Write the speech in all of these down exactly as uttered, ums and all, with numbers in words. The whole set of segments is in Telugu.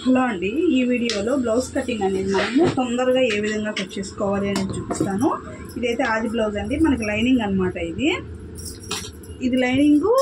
హలో అండి, ఈ వీడియోలో బ్లౌజ్ కటింగ్ అనేది మనము తొందరగా ఏ విధంగా కట్ చేసుకోవాలి అనేది చూపిస్తాను. ఇదైతే ఆది బ్లౌజ్ అండి, మనకి లైనింగ్ అనమాట. ఇది ఇది లైనింగు,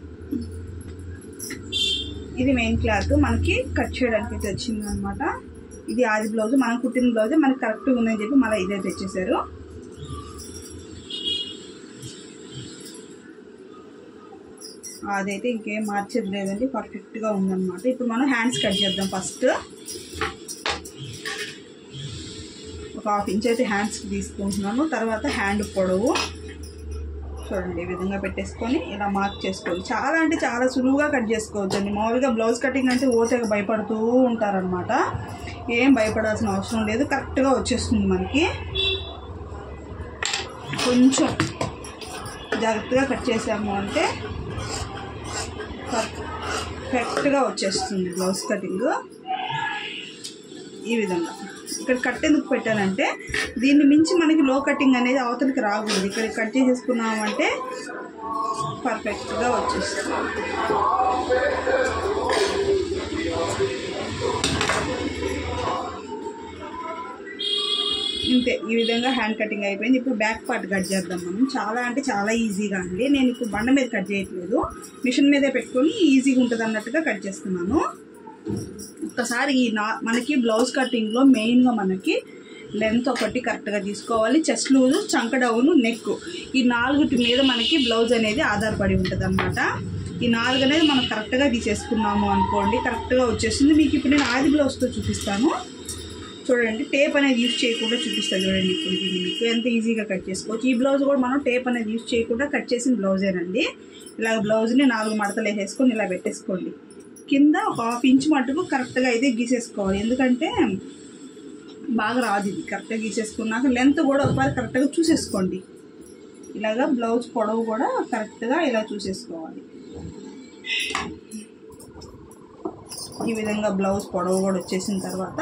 ఇది మెయిన్ క్లాత్ మనకి కట్ చేయడానికి అయితే వచ్చింది అనమాట. ఇది ఆది బ్లౌజ్, మనం కుట్టిన బ్లౌజే మనకి కరెక్ట్గా ఉందని చెప్పి మళ్ళీ ఇదే తెచ్చేసారు. అదైతే ఇంకేం మార్చేది లేదండి, పర్ఫెక్ట్గా ఉందన్నమాట. ఇప్పుడు మనం హ్యాండ్స్ కట్ చేద్దాం. ఫస్ట్ ఒక హాఫ్ ఇంచ్ అయితే హ్యాండ్స్కి తీసుకుంటున్నాను. తర్వాత హ్యాండ్ పొడవు చూడండి ఈ విధంగా పెట్టేసుకొని ఇలా మార్క్ చేసుకోవాలి. చాలా అంటే చాలా సులువుగా కట్ చేసుకోవచ్చు అండి. మామూలుగా బ్లౌజ్ కటింగ్ అంటే ఓతేగా భయపడుతూ ఉంటారనమాట. ఏం భయపడాల్సిన అవసరం లేదు, కరెక్ట్గా వచ్చేస్తుంది మనకి. కొంచెం జాగ్రత్తగా కట్ చేసాము అంటే పర్ఫెక్ట్గా వచ్చేస్తుంది బ్లౌజ్ కటింగ్. ఈ విధంగా ఇక్కడ కట్ ఎందుకు పెట్టానంటే, దీన్ని మించి మనకి లో కటింగ్ అనేది అవతలికి రాకూడదు. ఇక్కడ కట్ చేసేసుకున్నామంటే పర్ఫెక్ట్గా వచ్చేస్తుంది. ఇంతే, ఈ విధంగా హ్యాండ్ కటింగ్ అయిపోయింది. ఇప్పుడు బ్యాక్ పార్ట్ కట్ చేద్దాం మనం. చాలా అంటే చాలా ఈజీగా అండి. నేను ఇప్పుడు బండ మీద కట్ చేయట్లేదు, మిషన్ మీదే పెట్టుకొని ఈజీగా ఉంటుంది అన్నట్టుగా కట్ చేస్తున్నాను. ఒక్కసారి ఈ నా మనకి బ్లౌజ్ కటింగ్లో మెయిన్గా మనకి లెంత్ ఒకటి కరెక్ట్గా తీసుకోవాలి. చెస్ట్ లూజు, చంక డౌను, నెక్, ఈ నాలుగుటి మీద మనకి బ్లౌజ్ అనేది ఆధారపడి ఉంటుంది అన్నమాట. ఈ నాలుగు అనేది మనం కరెక్ట్గా తీసేసుకున్నాము అనుకోండి, కరెక్ట్గా వచ్చేస్తుంది. మీకు ఇప్పుడు నేను ఆది బ్లౌజ్తో చూపిస్తాను చూడండి. టేప్ అనేది యూజ్ చేయకుండా చూపిస్తాను చూడండి. ఇప్పుడు ఇది మీకు ఎంత ఈజీగా కట్ చేసుకోవచ్చు. ఈ బ్లౌజ్ కూడా మనం టేప్ అనేది యూజ్ చేయకుండా కట్ చేసిన బ్లౌజేనండి. ఇలా బ్లౌజ్ని నాలుగు మడతలు వేసేసుకొని ఇలా పెట్టేసుకోండి. కింద ఒక హాఫ్ ఇంచ్ మటుకు కరెక్ట్గా అయితే గీసేసుకోవాలి, ఎందుకంటే బాగా రాదు ఇది. కరెక్ట్గా గీసేసుకున్నాక లెంత్ కూడా ఒకసారి కరెక్ట్గా చూసేసుకోండి. ఇలాగా బ్లౌజ్ పొడవు కూడా కరెక్ట్గా ఇలా చూసేసుకోవాలి. ఈ విధంగా బ్లౌజ్ పొడవు కూడా వచ్చేసిన తర్వాత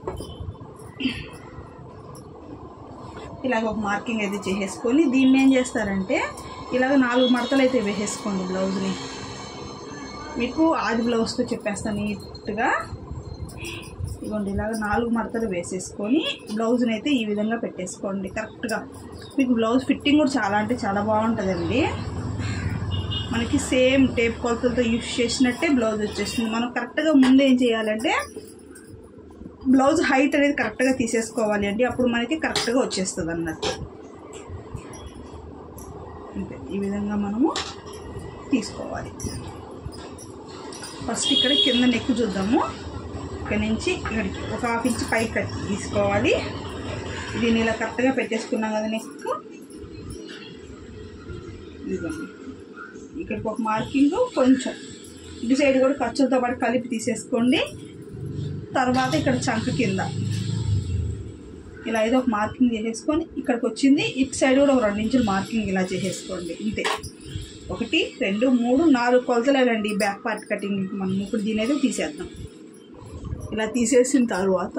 ఇలాగ ఒక మార్కింగ్ అయితే చేసేసుకొని దీన్ని ఏం చేస్తారంటే ఇలాగ నాలుగు మడతలు అయితే వేసేసుకోండి బ్లౌజ్ని. మీకు ఆది బ్లౌజ్తో చెప్పేస్తాను నీట్గా. ఇదిగోండి ఇలాగ నాలుగు మడతలు వేసేసుకొని బ్లౌజ్ని అయితే ఈ విధంగా పెట్టేసుకోండి కరెక్ట్గా. మీకు బ్లౌజ్ ఫిట్టింగ్ కూడా చాలా అంటే చాలా బాగుంటుందండి. మనకి సేమ్ టేప్ కొలతలతో యూజ్ చేసినట్టే బ్లౌజ్ వచ్చేస్తుంది. మనం కరెక్ట్గా ముందు ఏం చేయాలంటే బ్లౌజ్ హైట్ అనేది కరెక్ట్గా తీసేసుకోవాలి అండి, అప్పుడు మనకి కరెక్ట్గా వచ్చేస్తుంది అన్నట్టు. అంతే, ఈ విధంగా మనము తీసుకోవాలి. ఫస్ట్ ఇక్కడ కింద నెక్ చూద్దాము. ఇక్కడ నుంచి ఇక్కడికి ఒక హాఫ్ ఇంచ్ పైకి కట్ తీసుకోవాలి. దీన్ని ఇలా కరెక్ట్గా పెట్టేసుకున్నాం కదా నెక్. ఇదిగోండి ఇక్కడికి ఒక మార్కింగ్, కొంచెం ఇటు సైడ్ కూడా ఖర్చులతో పాటు కలిపి తీసేసుకోండి. తర్వాత ఇక్కడ చంక కింద ఇలా ఏదో ఒక మార్కింగ్ చేసేసుకొని ఇక్కడికి వచ్చింది. ఇటు సైడ్ కూడా ఒక రెండు ఇంచులు మార్కింగ్ ఇలా చేసేసుకోండి. ఇంతే, ఒకటి రెండు మూడు నాలుగు కొలతలేనండి బ్యాక్ పార్ట్ కటింగ్. మనం ఇప్పుడు దీని అయితే తీసేద్దాం. ఇలా తీసేసిన తర్వాత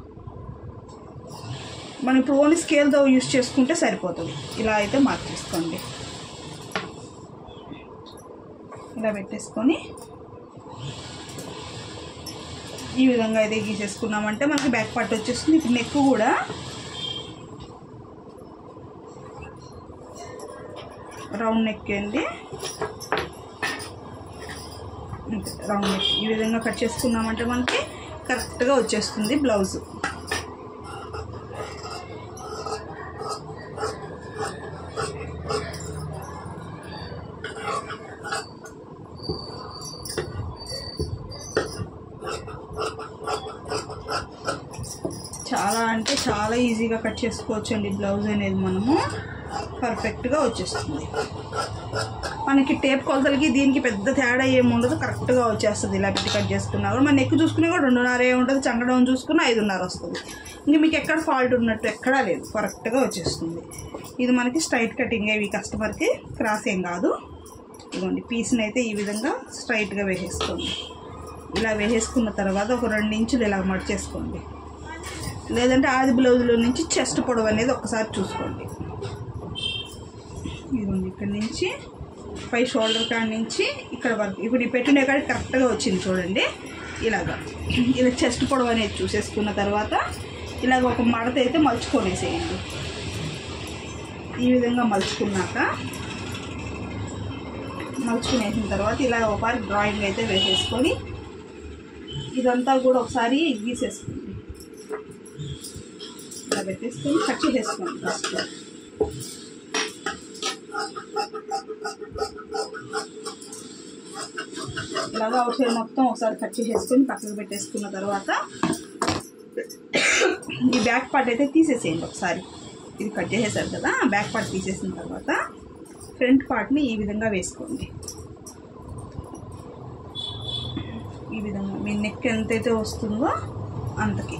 మనం ఇప్పుడు ఓన్లీ స్కేల్తో యూజ్ చేసుకుంటే సరిపోతుంది. ఇలా అయితే మార్క్ చేసుకోండి. ఇలా పెట్టేసుకొని ఈ విధంగా అయితే గీసేసుకున్నామంటే మనకి బ్యాక్ పార్ట్ వచ్చేస్తుంది. ఇప్పుడు నెక్ కూడా రౌండ్ నెక్ అండి, రౌండ్ నెక్. ఈ విధంగా కట్ చేసుకున్నామంటే మనకి కరెక్ట్గా వచ్చేస్తుంది బ్లౌజ్. చాలా అంటే చాలా ఈజీగా కట్ చేసుకోవచ్చు అండి బ్లౌజ్ అనేది. మనము పర్ఫెక్ట్గా వచ్చేస్తుంది. మనకి టేప్ కొలతలకి దీనికి పెద్ద తేడా ఏమి ఉండదు, కరెక్ట్గా వచ్చేస్తుంది. ఇలా పెట్టి కట్ చేసుకున్నా కూడా మన నెక్ చూసుకున్నా కూడా రెండున్నర ఏ ఉంటుంది, చంక డౌన్ చూసుకున్నా ఐదున్నర వస్తుంది. ఇంక మీకు ఎక్కడ ఫాల్ట్ ఉన్నట్టు ఎక్కడా లేదు, కరెక్ట్గా వచ్చేస్తుంది. ఇది మనకి స్ట్రైట్ కటింగ్, ఇవి కస్టమర్కి క్రాస్ ఏం కాదు. ఇదిగోండి పీస్ని అయితే ఈ విధంగా స్ట్రైట్గా వేసేసుకోండి. ఇలా వేసేసుకున్న తర్వాత ఒక రెండు ఇంచులు ఇలా మడిచేసుకోండి. లేదంటే ఆది బ్లౌజ్లో నుంచి చెస్ట్ పొడవు అనేది ఒకసారి చూసుకోండి. ఇదిగోండి ఇక్కడ నుంచి పై షోల్డర్ కాడ నుంచి ఇక్కడ వరకు ఇప్పుడు ఈ పెట్టిన కాడ కరెక్ట్గా వచ్చింది చూడండి. ఇలాగా ఇలా చెస్ట్ పొడవు అనేది చూసేసుకున్న తర్వాత ఇలాగ ఒక మడత అయితే మలుచుకొనేసేయండి. ఈ విధంగా మలుచుకున్నాక మలుచుకునేసిన తర్వాత ఇలా ఒకసారి డ్రాయింగ్ అయితే వేసేసుకొని ఇదంతా కూడా ఒకసారి గీసేసుకోండి. ఇలా పెట్టేసుకొని కట్ చేసేసుకోండి. ఫస్ట్ ఇలాగా అవుట్ సైడ్ మొత్తం ఒకసారి కట్ చేసేసుకొని పక్కకు పెట్టేసుకున్న తర్వాత ఈ బ్యాక్ పార్ట్ అయితే తీసేసేయండి. ఒకసారి ఇది కట్ చేసేసారు కదా, బ్యాక్ పార్ట్ తీసేసిన తర్వాత ఫ్రంట్ పార్ట్ని ఈ విధంగా వేసుకోండి. ఈ విధంగా మీ నెక్ ఎంతైతే వస్తుందో అంతకి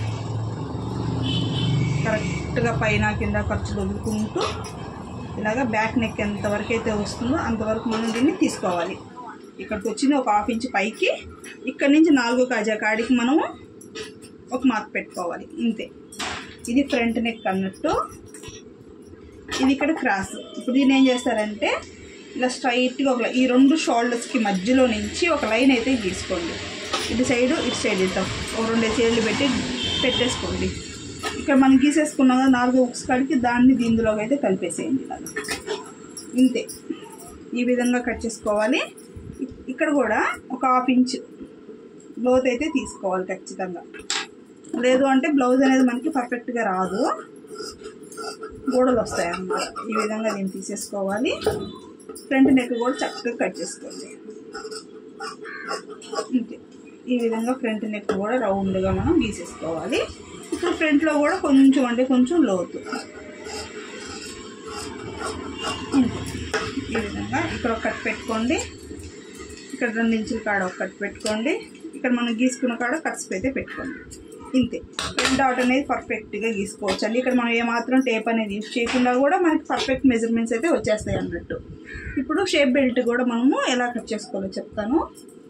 కరెక్ట్గా పైన కింద ఖర్చులు వదులుకుంటూ ఇలాగా బ్యాక్ నెక్ ఎంతవరకు అయితే వస్తుందో అంతవరకు మనం దీన్ని తీసుకోవాలి. ఇక్కడికి వచ్చింది ఒక హాఫ్ ఇంచ్ పైకి, ఇక్కడ నుంచి నాలుగో కాజా కాడికి మనము ఒక మార్క్ పెట్టుకోవాలి. ఇంతే. ఇది ఫ్రంట్ నెక్ అన్నట్టు, ఇది ఇక్కడ క్రాస్. ఇప్పుడు దీన్ని ఏం చేస్తారంటే ఇలా స్ట్రైట్గా ఒక ఈ రెండు షోల్డర్స్కి మధ్యలో నుంచి ఒక లైన్ అయితే గీసుకోండి. ఇటు సైడు ఇటు సైడ్ ఇద్దాం, ఒక రెండు సైడ్లు పెట్టి పెట్టేసుకోండి. ఇక్కడ మనం గీసేసుకున్నాం కదా నాలుగు ఉక్స్ కాడికి, దాన్ని దీనిలోకి అయితే కలిపేసేయండి. ఇలాగా ఇంతే. ఈ విధంగా కట్ చేసుకోవాలి. ఇక్కడ కూడా ఒక హాఫ్ ఇంచ్ లోత్ అయితే తీసుకోవాలి ఖచ్చితంగా, లేదు అంటే బ్లౌజ్ అనేది మనకి పర్ఫెక్ట్గా రాదు, గోడలు వస్తాయి అన్నమాట. ఈ విధంగా దీన్ని తీసేసుకోవాలి. ఫ్రంట్ నెక్ కూడా చక్కగా కట్ చేసుకోండి. ఇంతే. ఈ విధంగా ఫ్రంట్ నెక్ కూడా రౌండ్గా మనం గీసేసుకోవాలి. ఇప్పుడు ఫ్రంట్లో కూడా కొంచెం అంటే కొంచెం లోతు. ఇంతే. ఈ విధంగా ఇక్కడ ఒక కట్ పెట్టుకోండి, ఇక్కడ రెండు ఇంచుల కాడ ఒక కట్ పెట్టుకోండి, ఇక్కడ మనం గీసుకున్న కాడ కట్స్ అయితే పెట్టుకోండి. ఇంతే. ఫ్రంట్ డాట్ అనేది పర్ఫెక్ట్గా గీసుకోవచ్చు అండి. ఇక్కడ మనం ఏమాత్రం టేప్ అనేది యూజ్ చేయకుండా కూడా మనకి పర్ఫెక్ట్ మెజర్మెంట్స్ అయితే వచ్చేస్తాయి అన్నట్టు. ఇప్పుడు షేప్ బెల్ట్ కూడా మనము ఎలా కట్ చేసుకోవాలో చెప్తాను.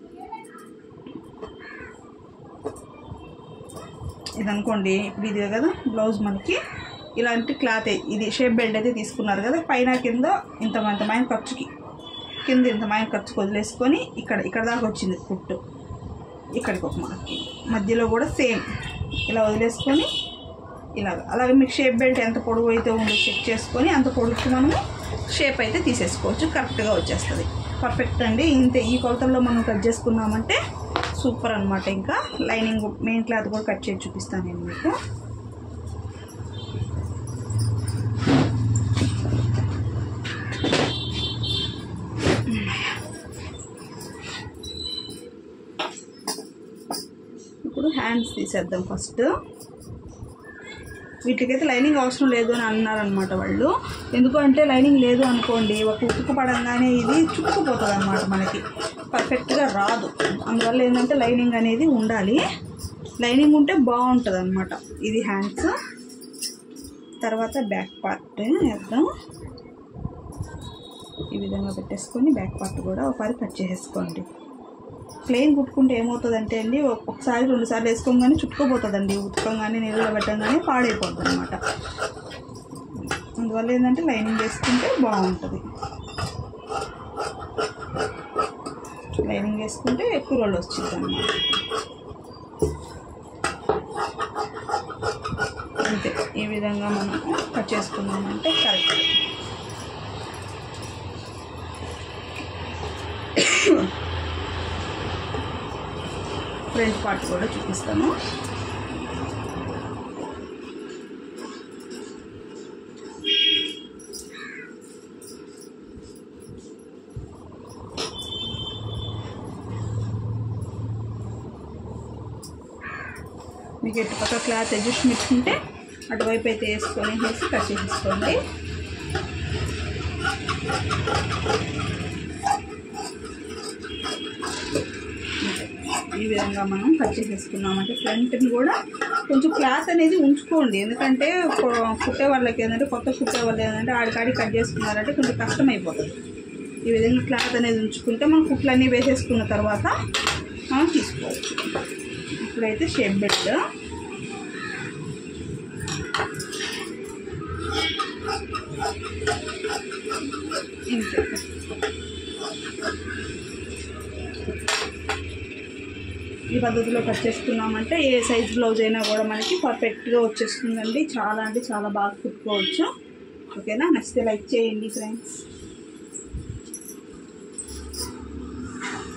ఇది అనుకోండి, ఇప్పుడు ఇది కదా బ్లౌజ్, మనకి ఇలాంటి క్లాత్ ఇది షేప్ బెల్ట్ అయితే తీసుకున్నారు కదా, పైన కింద ఇంత ఇంతమైన ఖర్చుకి కింద ఇంతమైన ఖర్చుకి వదిలేసుకొని ఇక్కడ ఇక్కడ దాకా వచ్చింది కుట్టు, ఇక్కడికి ఒక మార్కి మధ్యలో కూడా సేమ్ ఇలా వదిలేసుకొని ఇలాగ. అలాగే మీకు షేప్ బెల్ట్ ఎంత పొడవు అయితే ఉందో చెక్ చేసుకొని అంత పొడుగుకి మనము షేప్ అయితే తీసేసుకోవచ్చు, కరెక్ట్గా వచ్చేస్తుంది. పర్ఫెక్ట్ అండి. ఇంతే. ఈ కొలతల్లో మనం కట్ చేసుకున్నామంటే సూపర్ అనమాట. ఇంకా లైనింగ్ మెయిన్ క్లాత్ కూడా కట్ చేసి చూపిస్తాను నేను మీకు. ఇప్పుడు హ్యాండ్స్ తీసేద్దాం ఫస్ట్. వీటికైతే లైనింగ్ అవసరం లేదు అని అన్నారనమాట వాళ్ళు. ఎందుకంటే లైనింగ్ లేదు అనుకోండి, ఒక ఉక్కు పడంగానే ఇది చుట్టుకుపోతుంది అనమాట, మనకి పర్ఫెక్ట్గా రాదు. అందువల్ల ఏంటంటే లైనింగ్ అనేది ఉండాలి. లైనింగ్ ఉంటే బాగుంటుంది అనమాట. ఇది హ్యాండ్స్. తర్వాత బ్యాక్ పార్ట్ వేద్దాం. ఈ విధంగా పెట్టేసుకొని బ్యాక్ పార్ట్ కూడా ఒకసారి కట్ చేసేసుకోండి. ప్లెయిన్ కుట్టుకుంటే ఏమవుతుందంటే అండి, ఒకసారి రెండు సార్లు వేసుకోగానే చుట్టుకోపోతుందండి, ఉతుకంగానే నీళ్ళలో పెట్టంగానే పాడైపోతుంది అనమాట. అందువల్ల ఏంటంటే లైనింగ్ వేసుకుంటే బాగుంటుంది. లైనింగ్ వేసుకుంటే ఎక్కువ రోజులు వచ్చింది అన్నమాట. అంతే. ఈ విధంగా మనం కట్ చేసుకున్నామంటే కరెక్ట్. ఫ్రంట్ పార్ట్ కూడా చూపిస్తాను. మీకు ఎటు పక్క క్లాత్ అడ్జస్ట్మెంట్ ఉంటే అటువైపు అయితే వేసుకొని వేసి కట్ చేసేసుకోండి. ఈ విధంగా మనం కట్ చేసేసుకున్నామంటే ఫ్రంట్ని కూడా కొంచెం క్లాత్ అనేది ఉంచుకోండి. ఎందుకంటే కుట్టే వాళ్ళకి ఏంటంటే కొత్త కుట్టే వాళ్ళు ఏంటంటే ఆడికాడి కట్ చేసుకున్నారంటే కొంచెం కష్టం అయిపోతుంది. ఈ విధంగా క్లాత్ అనేది ఉంచుకుంటే మనం కుట్లన్నీ వేసేసుకున్న తర్వాత మనం తీసుకోవచ్చు. ఇప్పుడైతే షేప్ బెల్ట్. ఇంతే. ఈ పద్ధతిలో కట్ చేసుకున్నామంటే ఏ సైజ్ బ్లౌజ్ అయినా కూడా మనకి పర్ఫెక్ట్గా వచ్చేస్తుందండి. చాలా అంటే చాలా బాగా కుట్టుకోవచ్చు. ఓకేనా, నెక్స్ట్ లైక్ చేయండి ఫ్రెండ్స్.